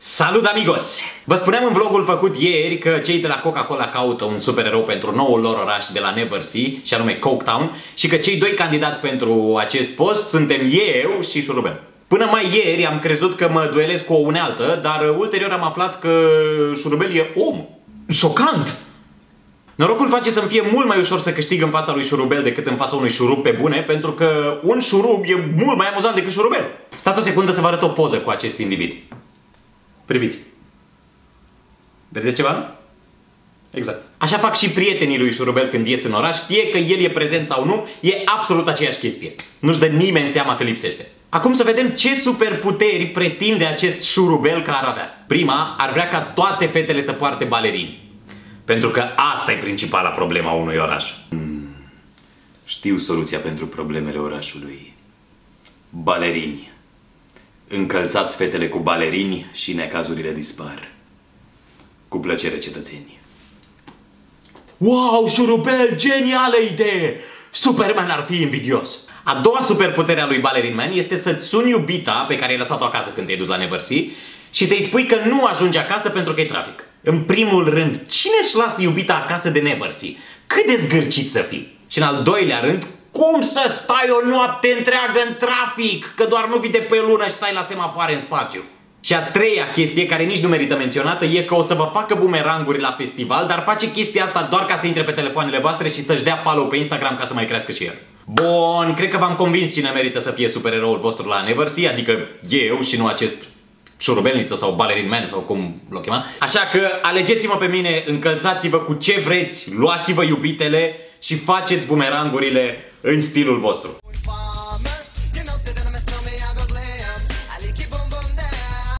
Salut amigos! Vă spuneam în vlogul făcut ieri că cei de la Coca-Cola caută un supererou pentru noul lor oraș de la Neversea, și anume Coketown, și că cei doi candidați pentru acest post suntem eu și Șurubel. Până mai ieri am crezut că mă duelez cu o unealtă, dar ulterior am aflat că Șurubel e om. Șocant! Norocul face să-mi fie mult mai ușor să câștig în fața lui Șurubel decât în fața unui șurub pe bune, pentru că un șurub e mult mai amuzant decât Șurubel. Stați o secundă să vă arăt o poză cu acest individ. Priviți. Vedeți ceva? Exact. Așa fac și prietenii lui Șurubel când ies în oraș, fie că el e prezent sau nu, e absolut aceeași chestie. Nu-și dă nimeni seama că lipsește. Acum să vedem ce superputeri pretinde acest Șurubel că ar avea. Prima, ar vrea ca toate fetele să poarte balerini. Pentru că asta e principala problema unui oraș. Știu soluția pentru problemele orașului. Balerini. Încălțați fetele cu balerini și necazurile dispar. Cu plăcere, cetățeni. Wow, Șurubel, genială idee! Superman ar fi invidios. A doua superputere a lui Ballerine Man este să-ți suni iubita pe care ai lăsat-o acasă când te-ai dus la Neversea și să-i spui că nu ajungi acasă pentru că e trafic. În primul rând, cine își lasă iubita acasă de Neversea? Cât de zgârcit să fii? Și în al doilea rând, cum să stai o noapte întreagă în trafic? Că doar nu vii de pe lună și stai la semafoare în spațiu. Și a treia chestie, care nici nu merită menționată, e că o să vă facă bumeranguri la festival, dar face chestia asta doar ca să intre pe telefoanele voastre și să-și dea follow pe Instagram ca să mai crească și el. Bun, cred că v-am convins cine merită să fie supereroul vostru la Neversea, adică eu și nu acest șurubelniță sau Ballerine Man sau cum l-o chema. Așa că alegeți-mă pe mine, încălțați-vă cu ce vreți, luați-vă iubitele și faceți bumerangurile în stilul vostru.